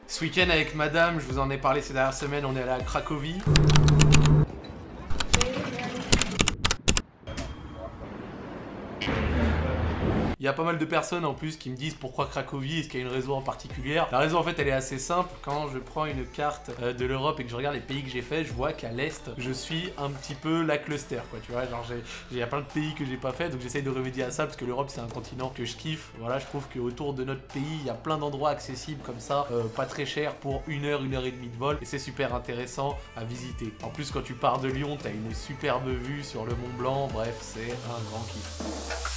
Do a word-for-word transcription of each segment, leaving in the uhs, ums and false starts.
Ce week-end avec madame, je vous en ai parlé ces dernières semaines, on est allé à Cracovie. Il y a pas mal de personnes en plus qui me disent pourquoi Cracovie, est-ce qu'il y a une raison en particulier? La raison en fait elle est assez simple, quand je prends une carte euh, de l'Europe et que je regarde les pays que j'ai fait, je vois qu'à l'Est, je suis un petit peu la cluster quoi, tu vois, genre il y a plein de pays que j'ai pas fait, donc j'essaye de remédier à ça parce que l'Europe c'est un continent que je kiffe, voilà, je trouve qu'autour de notre pays, il y a plein d'endroits accessibles comme ça, euh, pas très cher pour une heure, une heure et demie de vol, et c'est super intéressant à visiter. En plus quand tu pars de Lyon, t'as une superbe vue sur le Mont Blanc, bref, c'est un grand kiff.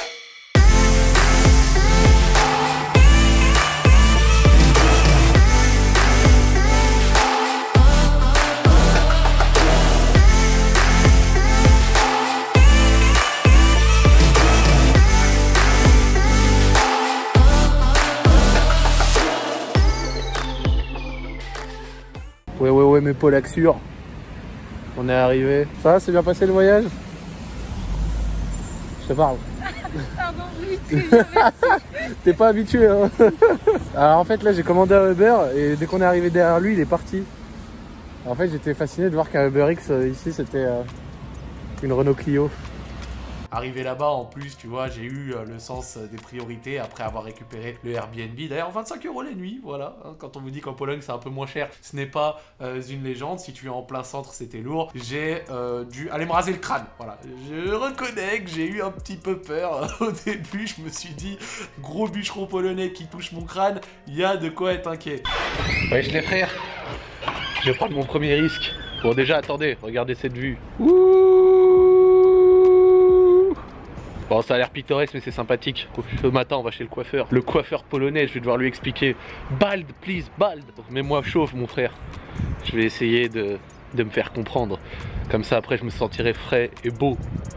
Ouais ouais ouais mes Polaxures, on est arrivé. Ça va, c'est bien passé le voyage? Je te parle. Pardon, oui, très bien, merci. T'es pas habitué hein. Alors en fait là j'ai commandé un Uber et dès qu'on est arrivé derrière lui il est parti. En fait j'étais fasciné de voir qu'un Uber X euh, ici c'était euh, une Renault Clio. Arrivé là-bas, en plus, tu vois, j'ai eu euh, le sens des priorités après avoir récupéré le Airbnb. D'ailleurs, vingt-cinq euros la nuit, voilà. Hein, quand on vous dit qu'en Pologne, c'est un peu moins cher, ce n'est pas euh, une légende. Si tu es en plein centre, c'était lourd. J'ai euh, dû aller me raser le crâne, voilà. Je reconnais que j'ai eu un petit peu peur. Au début, je me suis dit, gros bûcheron polonais qui touche mon crâne, il y a de quoi être inquiet. Wesh les frères, je vais prendre mon premier risque. Bon déjà, attendez, regardez cette vue. Ouh. Bon, ça a l'air pittoresque mais c'est sympathique. Ce matin on va chez le coiffeur. Le coiffeur polonais, je vais devoir lui expliquer. Bald, please, bald. Mets-moi chauve mon frère. Je vais essayer de, de me faire comprendre. Comme ça après je me sentirai frais et beau.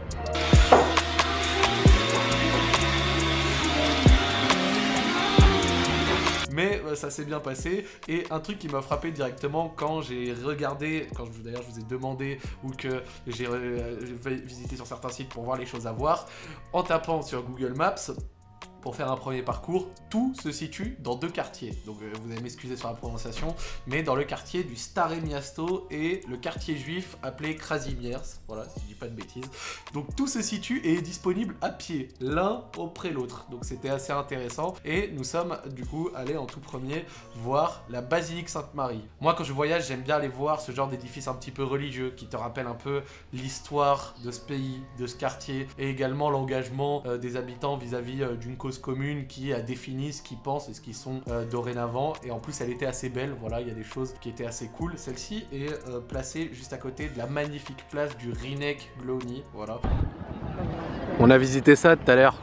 Mais euh, ça s'est bien passé, et un truc qui m'a frappé directement quand j'ai regardé, quand je, d'ailleurs je vous ai demandé ou que j'ai euh, visité sur certains sites pour voir les choses à voir, en tapant sur Google Maps, pour faire un premier parcours, tout se situe dans deux quartiers. Donc euh, vous allez m'excuser sur la prononciation, mais dans le quartier du Stare Miasto et le quartier juif appelé Kazimierz, voilà, si je dis pas de bêtises. Donc tout se situe et est disponible à pied, l'un auprès l'autre. Donc c'était assez intéressant, et nous sommes du coup allés en tout premier voir la basilique Sainte-Marie. Moi quand je voyage, j'aime bien aller voir ce genre d'édifices un petit peu religieux, qui te rappellent un peu l'histoire de ce pays, de ce quartier, et également l'engagement euh, des habitants vis-à-vis euh, d'une cause commune qui a défini ce qu'ils pensent et ce qu'ils sont euh, dorénavant. Et en plus elle était assez belle, voilà, il y a des choses qui étaient assez cool. Celle-ci est euh, placée juste à côté de la magnifique place du Rynek Główny, voilà. On a visité ça tout à l'heure.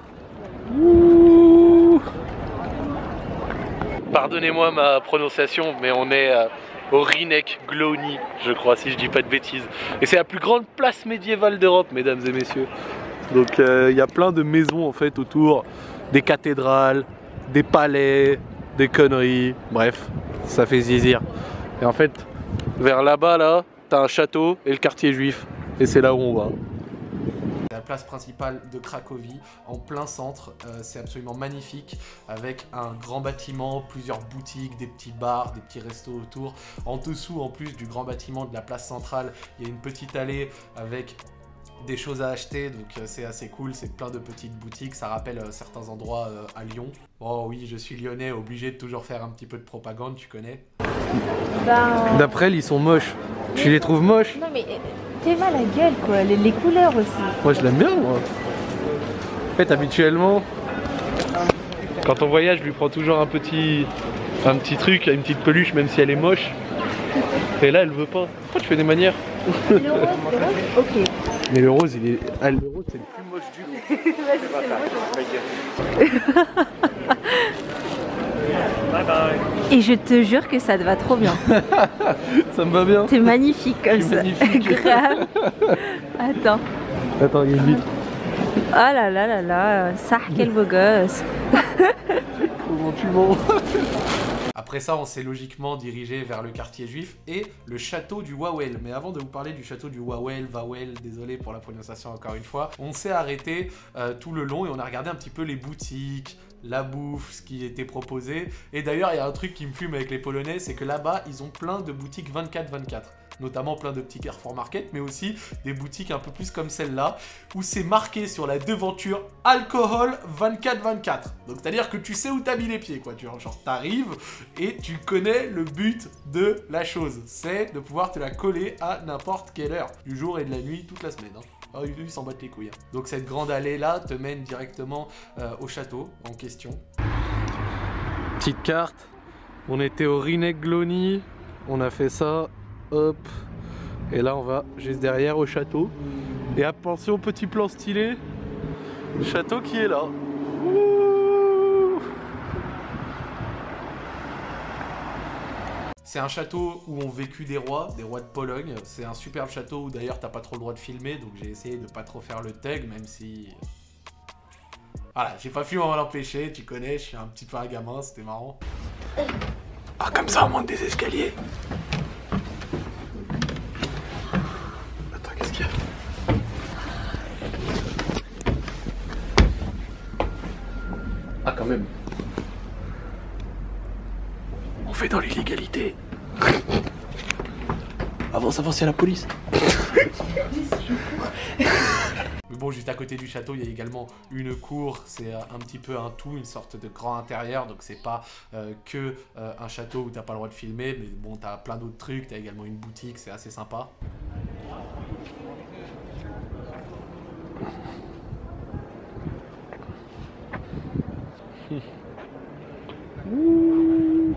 Pardonnez-moi ma prononciation, mais on est euh, au Rynek Główny, je crois, si je dis pas de bêtises. Et c'est la plus grande place médiévale d'Europe, mesdames et messieurs. Donc il euh, y a plein de maisons en fait autour, des cathédrales, des palais, des conneries, bref, ça fait zizir. Et en fait, vers là-bas, là, t'as un château et le quartier juif, et c'est là où on va. La place principale de Cracovie, en plein centre, euh, c'est absolument magnifique, avec un grand bâtiment, plusieurs boutiques, des petits bars, des petits restos autour. En dessous, en plus du grand bâtiment de la place centrale, il y a une petite allée avec des choses à acheter, donc euh, c'est assez cool, c'est plein de petites boutiques, ça rappelle euh, certains endroits euh, à Lyon. Oh oui, je suis lyonnais, obligé de toujours faire un petit peu de propagande, tu connais? Ben... D'après elle, ils sont moches. Tu les trouves moches? Non mais t'es mal à la gueule quoi, les, les couleurs aussi. Moi je l'aime bien moi. En fait habituellement, quand on voyage, je lui prends toujours un petit, un petit truc, une petite peluche même si elle est moche. Et là elle veut pas. Pourquoi tu fais des manières? Le rose, le rose, ok. Mais le rose, il est. Ah, le rose, c'est le plus moche du lot. Et je te jure que ça te va trop bien. Ça me va bien. T'es magnifique comme ça. Magnifique. Grave. Attends. Attends, il y a une vitre. Oh là là là là, ça quel beau gosse. Comment tu mens? Après ça, on s'est logiquement dirigé vers le quartier juif et le château du Wawel. Mais avant de vous parler du château du Wawel, Wawel, désolé pour la prononciation encore une fois, on s'est arrêté euh, tout le long et on a regardé un petit peu les boutiques, la bouffe, ce qui était proposé. Et d'ailleurs, il y a un truc qui me fume avec les Polonais, c'est que là-bas, ils ont plein de boutiques vingt-quatre vingt-quatre. Notamment plein de petits Carrefour Market, mais aussi des boutiques un peu plus comme celle-là, où c'est marqué sur la devanture « Alcool vingt-quatre vingt-quatre ». Donc c'est-à-dire que tu sais où t'as mis les pieds, quoi. Tu genre, t'arrives et tu connais le but de la chose. C'est de pouvoir te la coller à n'importe quelle heure, du jour et de la nuit, toute la semaine. Hein. Ah, ils s'en battent les couilles. Hein. Donc cette grande allée-là te mène directement euh, au château en question. Petite carte, on était au Rynek Glony, on a fait ça. Hop, et là on va juste derrière au château. Et attention, petit plan stylé, le château qui est là. Ouh. C'est un château où ont vécu des rois, des rois de Pologne. C'est un superbe château où d'ailleurs t'as pas trop le droit de filmer, donc j'ai essayé de pas trop faire le tag, même si... Voilà, j'ai pas pu m'en empêcher, tu connais, je suis un petit peu un gamin, c'était marrant. Ah, comme ça on monte des escaliers. Ah, quand même. On fait dans l'illégalité. Avance, avance, il y a la police. Mais bon, juste à côté du château, il y a également une cour. C'est un petit peu un tout, une sorte de grand intérieur. Donc c'est pas euh, que euh, un château où t'as pas le droit de filmer. Mais bon, t'as plein d'autres trucs. T'as également une boutique, c'est assez sympa. Ouh.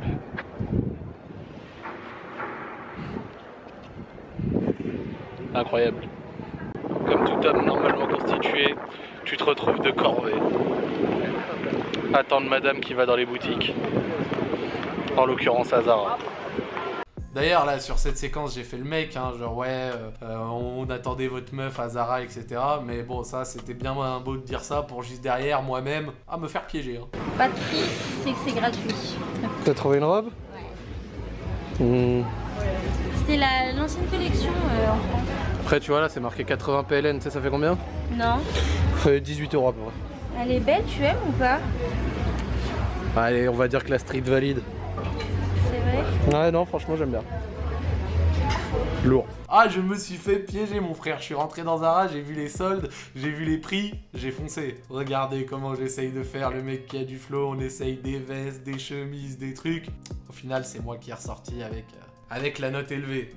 Incroyable. Comme tout homme normalement constitué, tu te retrouves de corvée. Attendre madame qui va dans les boutiques. En l'occurrence à Zara. D'ailleurs, là, sur cette séquence, j'ai fait le mec, hein, genre, ouais, euh, on attendait votre meuf à Zara, et cetera. Mais bon, ça, c'était bien beau de dire ça pour juste derrière, moi-même, à me faire piéger. Hein. Pas de prix, c'est que c'est gratuit. T'as trouvé une robe? Ouais. Mmh. C'était l'ancienne collection euh, en France. Après, tu vois, là, c'est marqué quatre-vingts P L N, tu sais, ça fait combien? Non. Ça fait dix-huit euros à peu près. Elle est belle, tu aimes ou pas? Allez, on va dire que la street valide. C'est vrai? Ouais, non, franchement, j'aime bien. Lourd. Ah, je me suis fait piéger, mon frère. Je suis rentré dans Zara, j'ai vu les soldes, j'ai vu les prix, j'ai foncé. Regardez comment j'essaye de faire le mec qui a du flow. On essaye des vestes, des chemises, des trucs. Au final, c'est moi qui est ressorti avec, euh, avec la note élevée.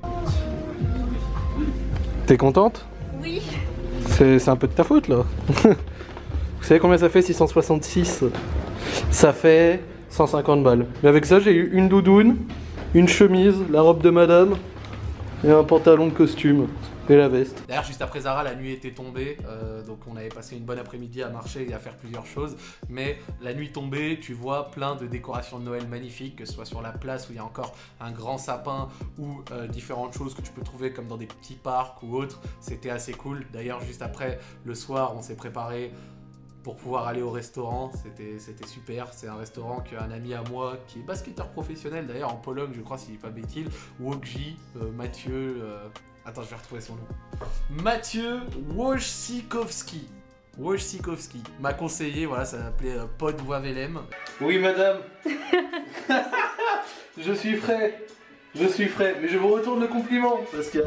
T'es contente? Oui. C'est un peu de ta faute, là. Vous savez combien ça fait six cent soixante-six? Ça fait cent cinquante balles. Mais avec ça, j'ai eu une doudoune, une chemise, la robe de madame et un pantalon de costume et la veste. D'ailleurs, juste après Zara, la nuit était tombée, euh, donc on avait passé une bonne après-midi à marcher et à faire plusieurs choses. Mais la nuit tombée, tu vois plein de décorations de Noël magnifiques, que ce soit sur la place où il y a encore un grand sapin ou euh, différentes choses que tu peux trouver comme dans des petits parcs ou autres. C'était assez cool. D'ailleurs, juste après, le soir, on s'est préparé pour pouvoir aller au restaurant, c'était super. C'est un restaurant qu'un ami à moi, qui est basketteur professionnel d'ailleurs en Pologne, je crois, s'il n'est pas bêtise, Wojci, euh, Mathieu, euh... attends, je vais retrouver son nom. Mathieu Wojcikowski. Wojcikowski m'a conseillé, voilà, ça s'appelait euh, Pod Wawelem. Oui, madame. Je suis frais. Je suis frais. Mais je vous retourne le compliment parce qu'il y a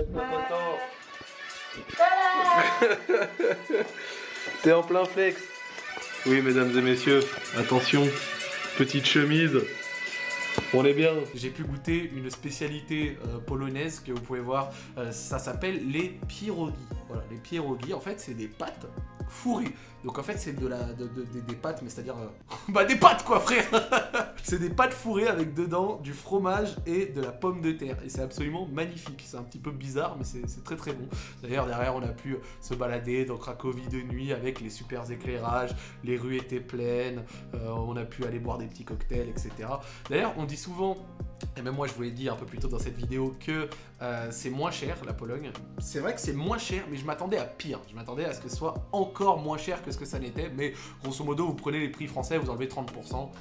pas de temps. T'es en plein flex. Oui, mesdames et messieurs, attention, petite chemise, on est bien. J'ai pu goûter une spécialité euh, polonaise que vous pouvez voir, euh, ça s'appelle les pierogi. Voilà, les pierogi, en fait, c'est des pâtes fourrées. Donc en fait, c'est de la, de, de, de, des pâtes, mais c'est-à-dire... Euh... bah des pâtes quoi, frère. C'est des pâtes fourrées avec dedans du fromage et de la pomme de terre. Et c'est absolument magnifique. C'est un petit peu bizarre, mais c'est très très bon. D'ailleurs, derrière, on a pu se balader dans Cracovie de nuit avec les super éclairages. Les rues étaient pleines. Euh, on a pu aller boire des petits cocktails, et cetera. D'ailleurs, on dit souvent... Et même moi je vous l'ai dit un peu plus tôt dans cette vidéo que euh, c'est moins cher la Pologne. C'est vrai que c'est moins cher, mais je m'attendais à pire. Je m'attendais à ce que ce soit encore moins cher que ce que ça n'était. Mais grosso modo, vous prenez les prix français, vous enlevez trente pour cent.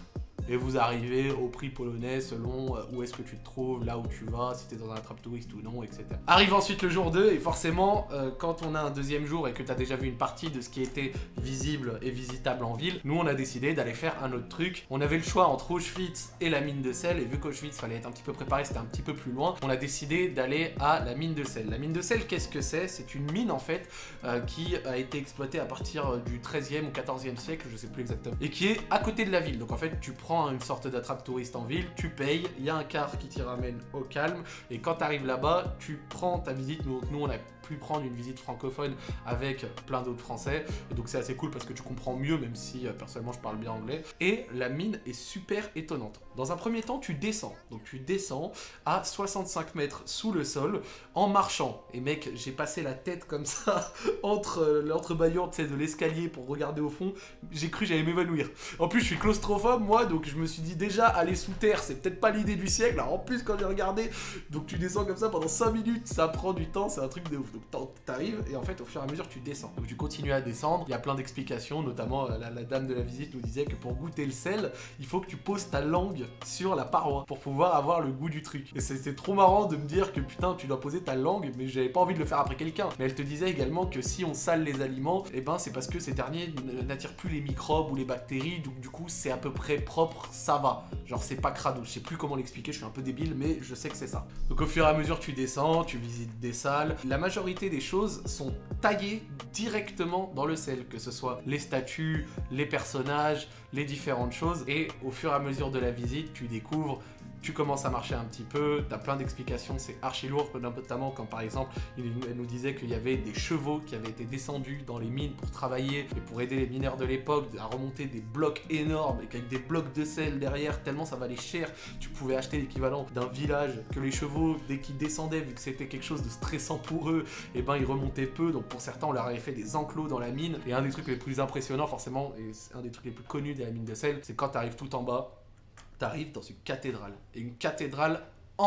et vous arrivez au prix polonais selon où est-ce que tu te trouves, là où tu vas, si t'es dans un attrape touriste ou non, et cetera. Arrive ensuite le jour deux et forcément euh, quand on a un deuxième jour et que tu as déjà vu une partie de ce qui était visible et visitable en ville, nous on a décidé d'aller faire un autre truc. On avait le choix entre Auschwitz et la mine de sel, et vu qu'Auschwitz fallait être un petit peu préparé, c'était un petit peu plus loin, on a décidé d'aller à la mine de sel. La mine de sel, qu'est-ce que c'est? C'est une mine en fait euh, qui a été exploitée à partir du treizième ou quatorzième siècle, je sais plus exactement, et qui est à côté de la ville. Donc en fait tu prends une sorte d'attrape touriste en ville, tu payes, il y a un car qui t'y ramène au calme, et quand tu arrives là-bas, tu prends ta visite. Nous, nous on a pu prendre une visite francophone avec plein d'autres français, et donc c'est assez cool parce que tu comprends mieux, même si euh, personnellement je parle bien anglais. Et la mine est super étonnante. Dans un premier temps tu descends, donc tu descends à soixante-cinq mètres sous le sol en marchant, et mec j'ai passé la tête comme ça entre euh, l'entrebâillant de l'escalier pour regarder au fond, j'ai cru j'allais m'évanouir. En plus je suis claustrophobe moi, donc je me suis dit déjà aller sous terre c'est peut-être pas l'idée du siècle. Alors en plus quand j'ai regardé, donc tu descends comme ça pendant cinq minutes, ça prend du temps, c'est un truc de ouf. Donc t'arrives et en fait au fur et à mesure tu descends, donc tu continues à descendre, il y a plein d'explications, notamment la, la dame de la visite nous disait que pour goûter le sel il faut que tu poses ta langue sur la paroi pour pouvoir avoir le goût du truc, et c'était trop marrant de me dire que putain tu dois poser ta langue, mais j'avais pas envie de le faire après quelqu'un. Mais elle te disait également que si on sale les aliments, et eh ben c'est parce que ces derniers n'attirent plus les microbes ou les bactéries, donc du coup c'est à peu près propre, ça va, genre c'est pas crado, je sais plus comment l'expliquer, je suis un peu débile mais je sais que c'est ça. Donc au fur et à mesure tu descends, tu visites des salles, la majorité des choses sont taillées directement dans le sel, que ce soit les statues, les personnages, les différentes choses, et au fur et à mesure de la visite tu découvres, tu commences à marcher un petit peu, t'as plein d'explications, c'est archi lourd, notamment quand par exemple elle nous disait qu'il y avait des chevaux qui avaient été descendus dans les mines pour travailler et pour aider les mineurs de l'époque à remonter des blocs énormes, et qu'avec des blocs de sel derrière, tellement ça valait cher, tu pouvais acheter l'équivalent d'un village, que les chevaux dès qu'ils descendaient, vu que c'était quelque chose de stressant pour eux, et ben ils remontaient peu, donc pour certains on leur avait fait des enclos dans la mine. Et un des trucs les plus impressionnants forcément, et c'est un des trucs les plus connus de la mine de sel, c'est quand tu arrives tout en bas, t'arrives dans une cathédrale, et une cathédrale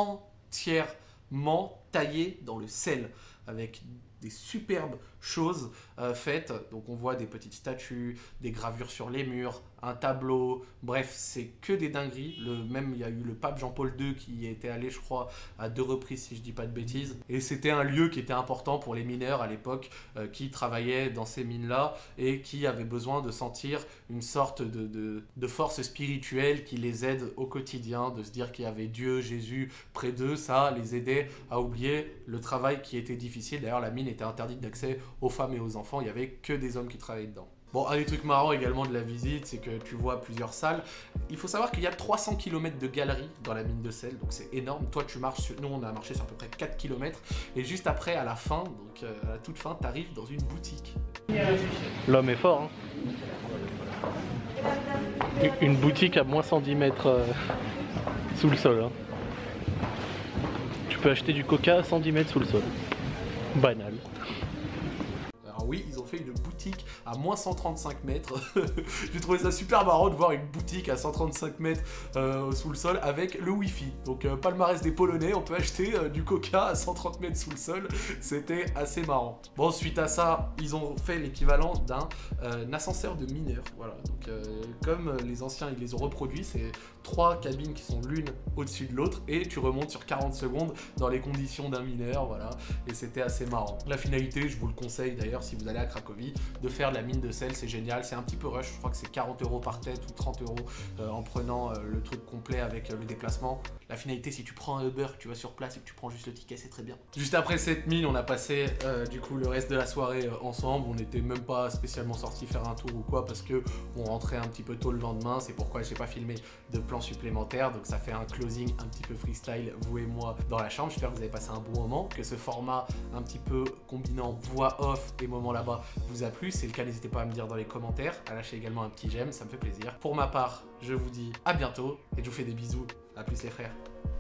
entièrement taillée dans le sel, avec des superbes choses euh, faites. Donc on voit des petites statues, des gravures sur les murs, un tableau, bref c'est que des dingueries. Le, même il y a eu le pape Jean-Paul deux qui y était allé je crois à deux reprises si je dis pas de bêtises, et c'était un lieu qui était important pour les mineurs à l'époque euh, qui travaillaient dans ces mines là et qui avaient besoin de sentir une sorte de, de, de force spirituelle qui les aide au quotidien, de se dire qu'il y avait Dieu, Jésus près d'eux, ça les aidait à oublier le travail qui était difficile. D'ailleurs la mine était interdite d'accès aux femmes et aux enfants, il n'y avait que des hommes qui travaillaient dedans. Bon, un des trucs marrants également de la visite, c'est que tu vois plusieurs salles. Il faut savoir qu'il y a trois cents kilomètres de galeries dans la mine de sel, donc c'est énorme. Toi, tu marches sur... Nous, on a marché sur à peu près quatre kilomètres. Et juste après, à la fin, donc euh, à la toute fin, tu arrives dans une boutique. L'homme est fort, hein. Une boutique à moins cent dix mètres euh, sous le sol, hein. Tu peux acheter du coca à cent dix mètres sous le sol. Banal. Alors oui, ils ont fait une boutique à moins cent trente-cinq mètres. J'ai trouvé ça super marrant de voir une boutique à cent trente-cinq mètres euh, sous le sol avec le wifi. Donc euh, palmarès des Polonais, on peut acheter euh, du coca à cent trente mètres sous le sol. C'était assez marrant. Bon, suite à ça, ils ont fait l'équivalent d'un euh, ascenseur de mineurs. Voilà, donc euh, comme les anciens, ils les ont reproduits, c'est trois cabines qui sont l'une au-dessus de l'autre et tu remontes sur quarante secondes dans les conditions d'un mineur, voilà, et c'était assez marrant. La finalité, je vous le conseille d'ailleurs si vous allez à Cracovie, de faire de la mine de sel, c'est génial, c'est un petit peu rush, je crois que c'est quarante euros par tête ou trente euros euh, en prenant euh, le truc complet avec euh, le déplacement. La finalité, si tu prends un Uber, que tu vas sur place et que tu prends juste le ticket, c'est très bien. Juste après cette mine, on a passé euh, du coup le reste de la soirée euh, ensemble, on n'était même pas spécialement sortis faire un tour ou quoi parce que on rentrait un petit peu tôt le lendemain, c'est pourquoi j'ai pas filmé de plan supplémentaire, donc ça fait un closing un petit peu freestyle, vous et moi dans la chambre. J'espère que vous avez passé un bon moment, que ce format un petit peu combinant voix off et moments là-bas vous a plu. Si c'est le cas, n'hésitez pas à me dire dans les commentaires, à lâcher également un petit j'aime, ça me fait plaisir. Pour ma part, je vous dis à bientôt et je vous fais des bisous, à plus les frères.